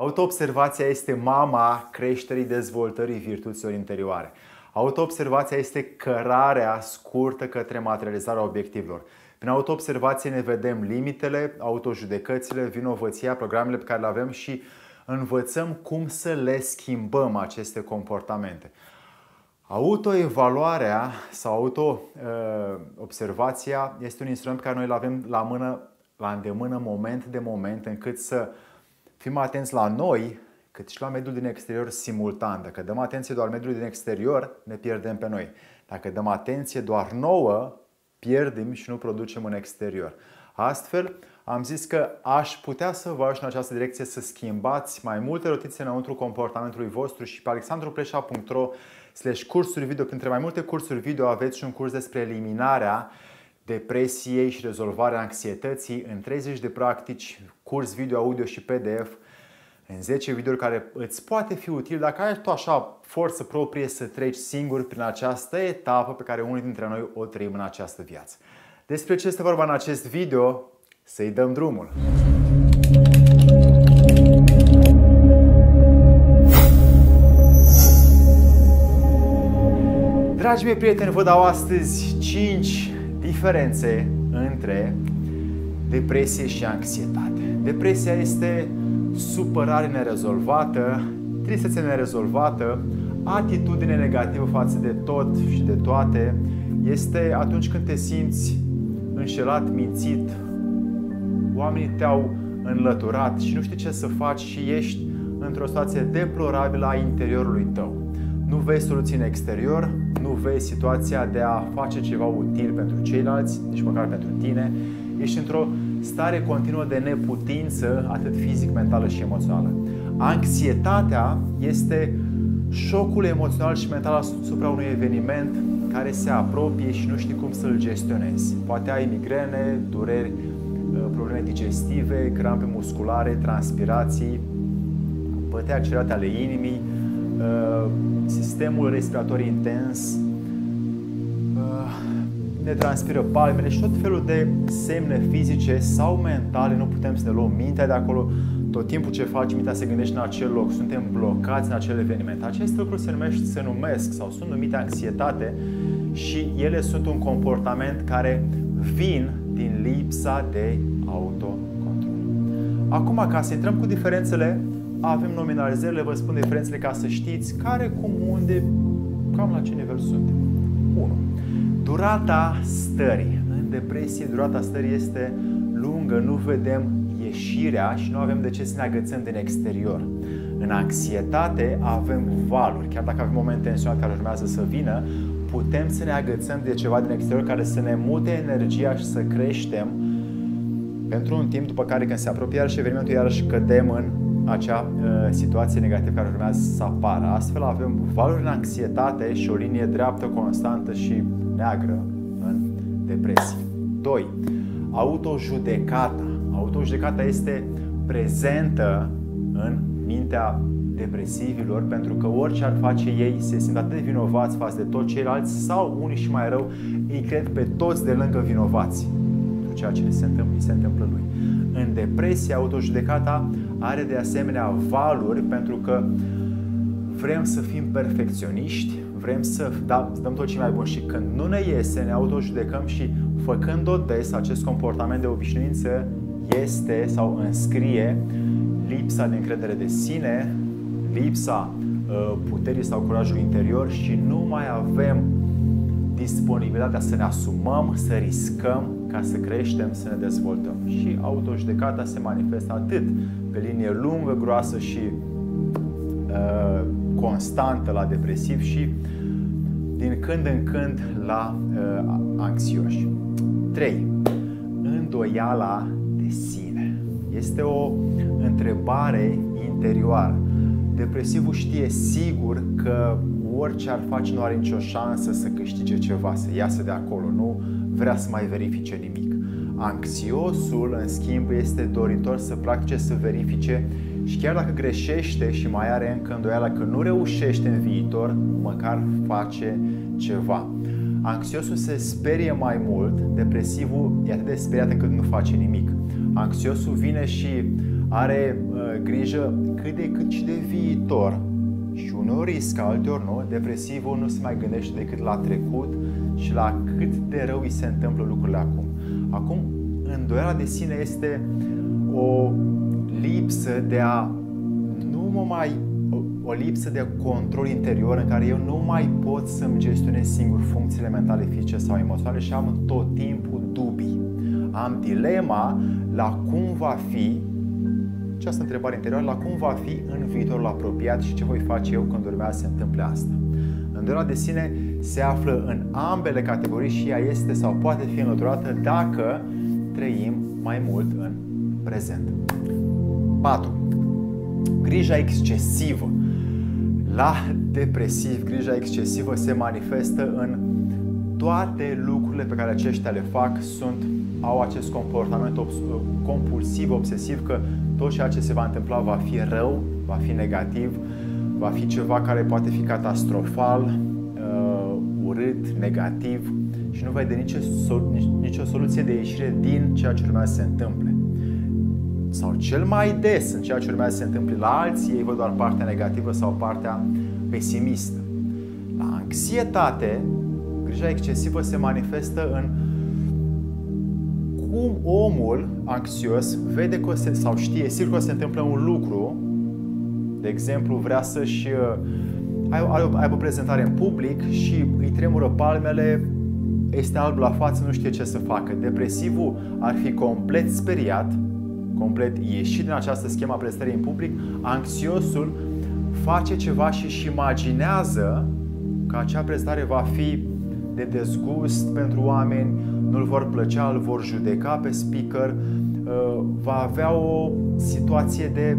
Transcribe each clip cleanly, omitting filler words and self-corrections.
Autoobservația este mama creșterii, dezvoltării virtuților interioare. Autoobservația este cărarea scurtă către materializarea obiectivelor. Prin autoobservație ne vedem limitele, autojudecățile, vinovăția, programele pe care le avem și învățăm cum să le schimbăm aceste comportamente. Autoevaluarea sau autoobservația este un instrument pe care noi îl avem la îndemână, moment de moment, încât să fim atenți la noi, cât și la mediul din exterior simultan. Dacă dăm atenție doar mediului din exterior, ne pierdem pe noi. Dacă dăm atenție doar nouă, pierdem și nu producem în exterior. Astfel, am zis că aș putea să vă ajut în această direcție să schimbați mai multe rotițe înăuntru comportamentului vostru și pe alexandruplesa.ro/cursuri video. Printre mai multe cursuri video aveți și un curs despre eliminarea depresiei și rezolvarea anxietății în 30 de practici, curs video, audio și PDF în 10 videouri care îți poate fi util dacă ai tu așa forță proprie să treci singur prin această etapă pe care unii dintre noi o trăim în această viață. Despre ce este vorba în acest video? Să-i dăm drumul! Dragii mei prieteni, vă dau astăzi 5 diferențe între depresie și anxietate. Depresia este supărare nerezolvată, tristețe nerezolvată, atitudine negativă față de tot și de toate. Este atunci când te simți înșelat, mințit, oamenii te-au înlăturat și nu știi ce să faci și ești într-o situație deplorabilă a interiorului tău. Nu vezi soluții în exterior, nu vezi situația de a face ceva util pentru ceilalți, nici măcar pentru tine. Ești într-o stare continuă de neputință, atât fizic, mentală și emoțională. Anxietatea este șocul emoțional și mental asupra unui eveniment care se apropie și nu știi cum să-l gestionezi. Poate ai migrene, dureri, probleme digestive, crampe musculare, transpirații, bătăi accelerate ale inimii, sistemul respirator intens, ne transpiră palmele și tot felul de semne fizice sau mentale. Nu putem să ne luăm mintea de acolo. Tot timpul ce faci, mintea se gândește în acel loc. Suntem blocați în acel eveniment. Aceste lucruri se numesc sau sunt numite anxietate și ele sunt un comportament care vin din lipsa de autocontrol. Acum, ca să intrăm cu diferențele, avem nominalizările, vă spun diferențele ca să știți care, cum, unde, cam la ce nivel suntem. 1. Durata stării. În depresie, durata stării este lungă, nu vedem ieșirea și nu avem de ce să ne agățăm din exterior. În anxietate avem valuri. Chiar dacă avem momente tensionate care urmează să vină, putem să ne agățăm de ceva din exterior care să ne mute energia și să creștem pentru un timp, după care când se apropie iarăși evenimentul, iarăși cădem în acea situație negativă care urmează să apară. Astfel avem valuri în anxietate și o linie dreaptă, constantă și neagră în depresie. 2. Autojudecata. Autojudecata este prezentă în mintea depresivilor pentru că orice ar face ei se simt atât de vinovați față de toți ceilalți sau unii și mai rău îi cred pe toți de lângă vinovați pentru ceea ce se întâmplă lui. În depresie, autojudecata are de asemenea valuri pentru că vrem să fim perfecționiști, vrem să dăm tot ce mai bun și când nu ne iese, ne autojudecăm și făcând-o des, acest comportament de obișnuință este sau înscrie lipsa de încredere de sine, lipsa puterii sau curajului interior și nu mai avem disponibilitatea să ne asumăm, să riscăm ca să creștem, să ne dezvoltăm. Și autojudecata se manifestă atât pe linie lungă, groasă și constantă la depresiv și din când în când la anxioși. 3. Îndoiala de sine. Este o întrebare interioară. Depresivul știe sigur că orice ar face nu are nicio șansă să câștige ceva, să iasă de acolo, nu vrea să mai verifice nimic. Anxiosul, în schimb, este doritor să practice, să verifice și chiar dacă greșește și mai are încă îndoiala că nu reușește în viitor, măcar face ceva. Anxiosul se sperie mai mult, depresivul e atât de speriat încât nu face nimic. Anxiosul vine și are grijă cât de cât și de viitor și uneori riscă, alteori nu. Depresivul nu se mai gândește decât la trecut și la cât de rău îi se întâmplă lucrurile acum. Acum, îndoiala de sine este o lipsă de o lipsă de control interior în care eu nu mai pot să-mi gestionez singur funcțiile mentale, fizice sau emoționale și am tot timpul dubii. Am dilema la cum va fi, această întrebare interioară, la cum va fi în viitorul apropiat și ce voi face eu când urmează să se întâmple asta. Îndoiala de sine se află în ambele categorii și ea este sau poate fi înlăturată dacă trăim mai mult în prezent. 4. Grija excesivă. La depresiv, grija excesivă se manifestă în toate lucrurile pe care aceștia le fac, au acest comportament compulsiv, obsesiv, că tot ceea ce se va întâmpla va fi rău, va fi negativ, va fi ceva care poate fi catastrofal, urât, negativ și nu vede nicio soluție de ieșire din ceea ce urmează să se întâmple. Sau cel mai des în ceea ce urmează să se întâmple la alții, ei văd doar partea negativă sau partea pesimistă. La anxietate, grija excesivă se manifestă în cum omul anxios vede că sau știe sigur că se întâmplă un lucru, de exemplu vrea să-și aibă o prezentare în public și îi tremură palmele, este alb la față, nu știe ce să facă. Depresivul ar fi complet speriat, complet ieșit din această schemă a prezentării în public. Anxiosul face ceva și își imaginează că acea prezentare va fi de dezgust pentru oameni, nu-l vor plăcea, îl vor judeca pe speaker, va avea o situație de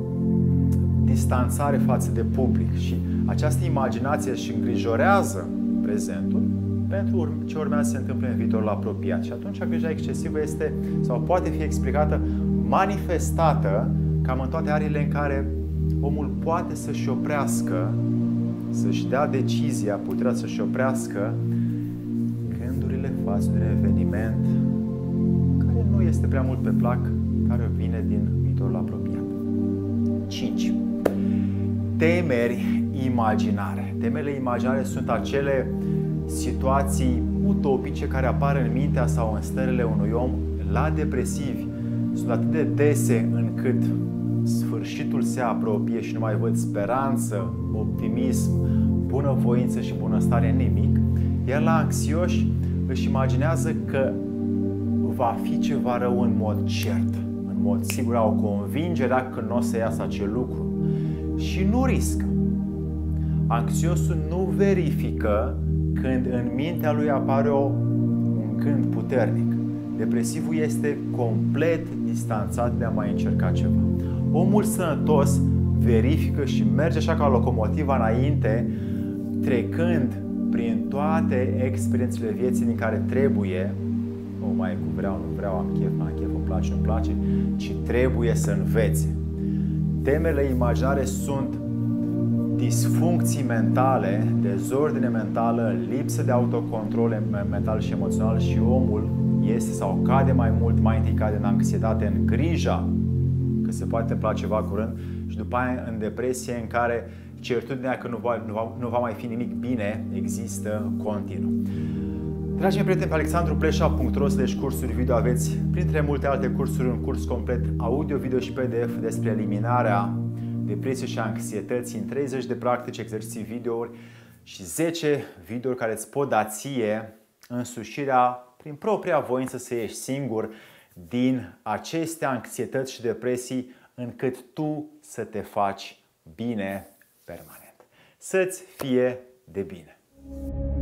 distanțare față de public și această imaginație își îngrijorează prezentul pentru ce urmează să se întâmple în viitorul apropiat. Și atunci grija excesivă este sau poate fi explicată, manifestată cam în toate ariile în care omul poate să-și oprească, să-și dea decizia, puterea să-și oprească gândurile față de un eveniment care nu este prea mult pe plac, care vine din viitorul apropiat. 5. Temeri imaginare. Temerile imaginare sunt acele situații utopice care apar în mintea sau în stările unui om. La depresivi sunt atât de dese încât sfârșitul se apropie și nu mai văd speranță, optimism, bunăvoință și bunăstare în nimic. Iar la anxioși își imaginează că va fi ceva rău în mod cert, în mod sigur, au convingerea că nu o să iasă acel lucru și nu riscă. Anxiosul nu verifică când în mintea lui apare un gând puternic. Depresivul este complet distanțat de a mai încerca ceva. Omul sănătos verifică și merge așa ca locomotiva înainte, trecând prin toate experiențele vieții din care trebuie, nu mai e cu vreau, nu vreau, am chef, îmi place, nu-mi place, ci trebuie să învețe. Temele imaginare sunt disfuncții mentale, dezordine mentală, lipsă de autocontrol mental și emoțional și omul este sau cade mai întâi cade în anxietate, în grija că se poate întâmpla ceva curând și după aia în depresie în care certitudinea că nu va mai fi nimic bine există continuu. Dragii mei prieteni, pe alexandrupleșa.ro/cursuri video aveți, printre multe alte cursuri, un curs complet audio, video și PDF despre eliminarea depresiei și anxietății în 30 de practici, exerciții, videouri și 10 videouri care îți pot da ție însușirea prin propria voință să ieși singur din aceste anxietăți și depresii încât tu să te faci bine permanent. Să-ți fie de bine!